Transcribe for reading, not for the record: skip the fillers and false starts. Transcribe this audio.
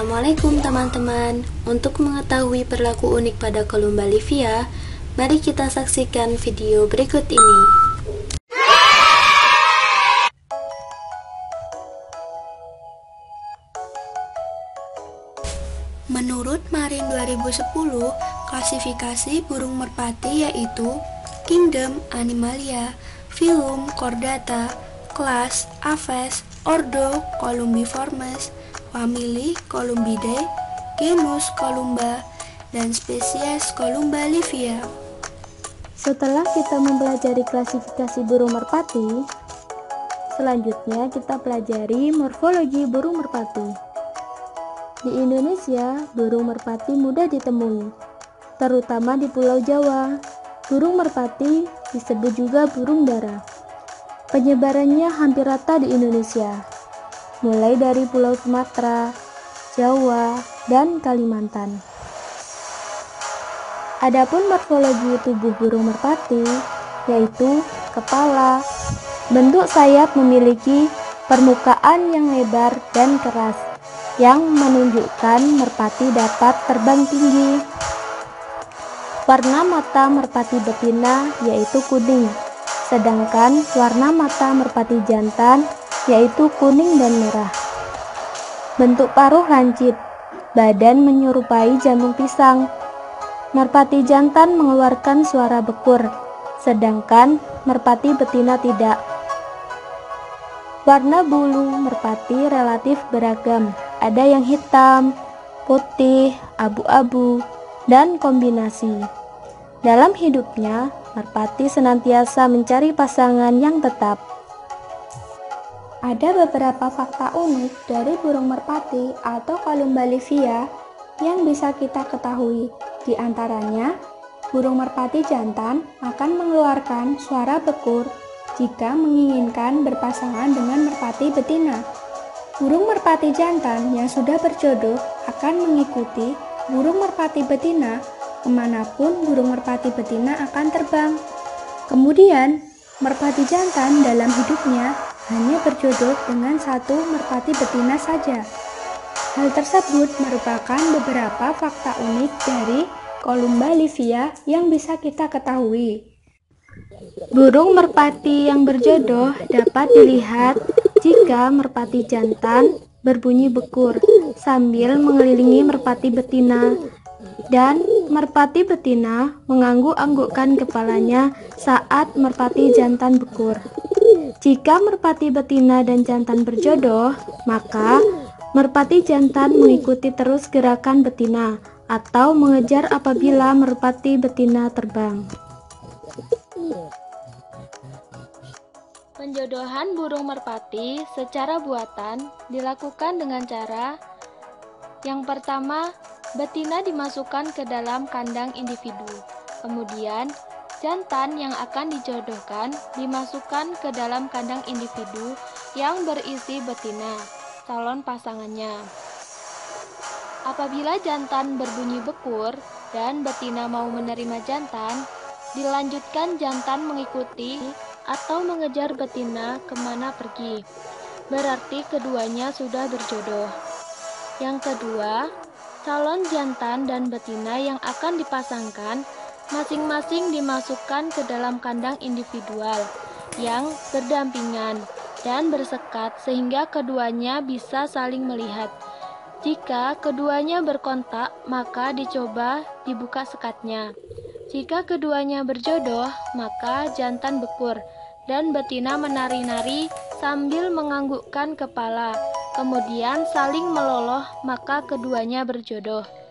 Assalamualaikum teman-teman. Untuk mengetahui perilaku unik pada Columba livia, mari kita saksikan video berikut ini. Menurut Marin 2010, klasifikasi burung merpati yaitu Kingdom Animalia, Phylum Chordata, Kelas Aves, Ordo Columbiformes, Famili Columbidae, genus Columba, dan spesies Columba livia. Setelah kita mempelajari klasifikasi burung merpati, selanjutnya kita pelajari morfologi burung merpati. Di Indonesia, burung merpati mudah ditemui, terutama di Pulau Jawa. Burung merpati disebut juga burung dara. Penyebarannya hampir rata di Indonesia, mulai dari Pulau Sumatera, Jawa, dan Kalimantan. Adapun morfologi tubuh burung merpati, yaitu kepala, bentuk sayap memiliki permukaan yang lebar dan keras, yang menunjukkan merpati dapat terbang tinggi. Warna mata merpati betina yaitu kuning, sedangkan warna mata merpati jantan yaitu kuning dan merah. Bentuk paruh lancip, badan menyerupai jantung pisang. Merpati jantan mengeluarkan suara bekur, sedangkan merpati betina tidak. Warna bulu merpati relatif beragam, ada yang hitam, putih, abu-abu, dan kombinasi. Dalam hidupnya, merpati senantiasa mencari pasangan yang tetap. Ada beberapa fakta unik dari burung merpati atau Columba livia yang bisa kita ketahui. Di antaranya, burung merpati jantan akan mengeluarkan suara bekur jika menginginkan berpasangan dengan merpati betina. Burung merpati jantan yang sudah berjodoh akan mengikuti burung merpati betina kemanapun burung merpati betina akan terbang. Kemudian, merpati jantan dalam hidupnya hanya berjodoh dengan satu merpati betina saja. Hal tersebut merupakan beberapa fakta unik dari Columba livia yang bisa kita ketahui. Burung merpati yang berjodoh dapat dilihat jika merpati jantan berbunyi bekur sambil mengelilingi merpati betina, dan merpati betina mengangguk-anggukkan kepalanya saat merpati jantan bekur. Jika merpati betina dan jantan berjodoh, maka merpati jantan mengikuti terus gerakan betina atau mengejar apabila merpati betina terbang. Penjodohan burung merpati secara buatan dilakukan dengan cara yang pertama, betina dimasukkan ke dalam kandang individu. Kemudian, jantan yang akan dijodohkan dimasukkan ke dalam kandang individu yang berisi betina, calon pasangannya. Apabila jantan berbunyi bekur dan betina mau menerima jantan, dilanjutkan jantan mengikuti atau mengejar betina kemana pergi. Berarti keduanya sudah berjodoh. Yang kedua, calon jantan dan betina yang akan dipasangkan masing-masing dimasukkan ke dalam kandang individual yang berdampingan dan bersekat sehingga keduanya bisa saling melihat. Jika keduanya berkontak, maka dicoba dibuka sekatnya. Jika keduanya berjodoh, maka jantan bekur dan betina menari-nari sambil menganggukkan kepala. Kemudian saling meloloh, maka keduanya berjodoh.